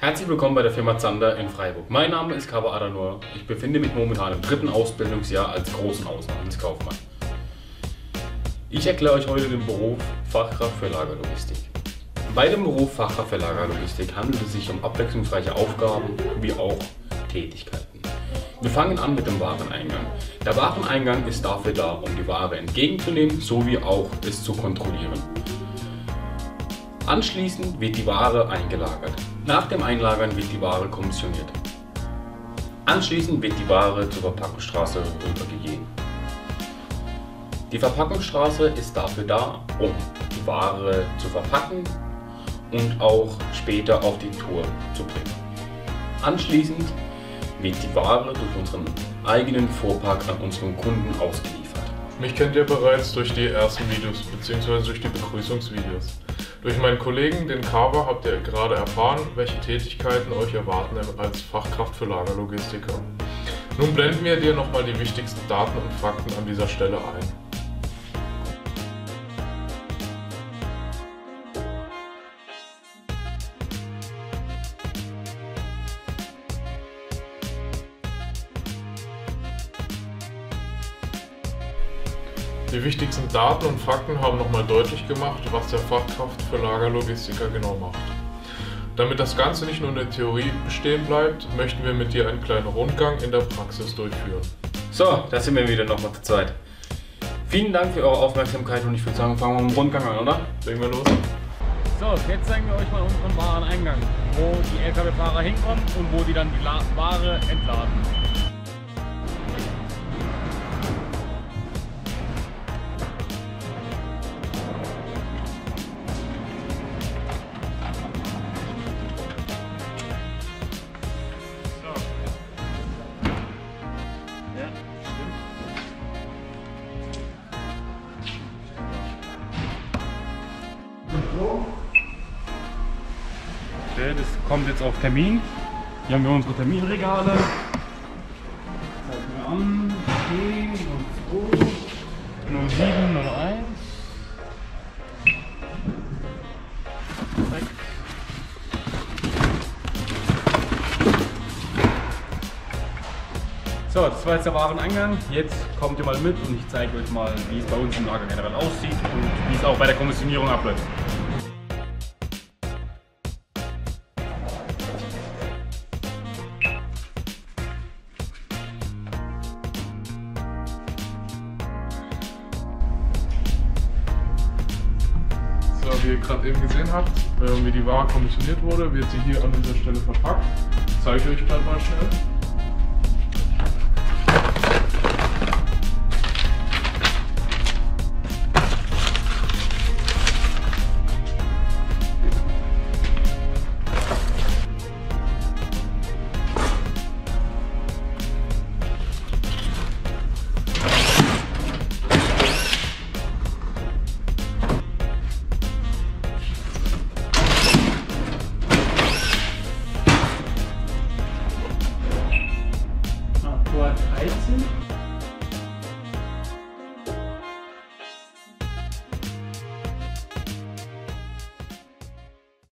Herzlich willkommen bei der Firma Zander in Freiburg. Mein Name ist Kawa Adanur. Ich befinde mich momentan im 3. Ausbildungsjahr als großen Außenhandelskaufmann. Ich erkläre euch heute den Beruf Fachkraft für Lagerlogistik. Bei dem Beruf Fachkraft für Lagerlogistik handelt es sich um abwechslungsreiche Aufgaben wie auch Tätigkeiten. Wir fangen an mit dem Wareneingang. Der Wareneingang ist dafür da, um die Ware entgegenzunehmen sowie auch es zu kontrollieren. Anschließend wird die Ware eingelagert. Nach dem Einlagern wird die Ware kommissioniert. Anschließend wird die Ware zur Verpackungsstraße rübergegeben. Die Verpackungsstraße ist dafür da, um die Ware zu verpacken und auch später auf die Tour zu bringen. Anschließend wird die Ware durch unseren eigenen Fuhrpark an unseren Kunden ausgeliefert. Mich kennt ihr bereits durch die ersten Videos bzw. durch die Begrüßungsvideos. Durch meinen Kollegen, den Kawa, habt ihr gerade erfahren, welche Tätigkeiten euch erwarten als Fachkraft für Lagerlogistiker. Nun blenden wir dir nochmal die wichtigsten Daten und Fakten an dieser Stelle ein. Die wichtigsten Daten und Fakten haben nochmal deutlich gemacht, was der Fachkraft für Lagerlogistiker genau macht. Damit das Ganze nicht nur in der Theorie bestehen bleibt, möchten wir mit dir einen kleinen Rundgang in der Praxis durchführen. So, da sind wir wieder nochmal zu zweit. Vielen Dank für eure Aufmerksamkeit und ich würde sagen, fangen wir mit dem Rundgang an, oder? Legen wir los. So, jetzt zeigen wir euch mal unseren Wareneingang, wo die LKW-Fahrer hinkommen und wo die dann die Ware entladen. Das kommt jetzt auf Termin. Hier haben wir unsere Terminregale. Zeigen wir an. T und 2, 07, 01. So, das war jetzt der Wareneingang. Jetzt kommt ihr mal mit und ich zeige euch mal, wie es bei uns im Lager generell aussieht und wie es auch bei der Kommissionierung abläuft. So, wie ihr gerade eben gesehen habt, wie die Ware kommissioniert wurde, wird sie hier an dieser Stelle verpackt. Das zeige ich euch gleich mal schnell. Tor 13.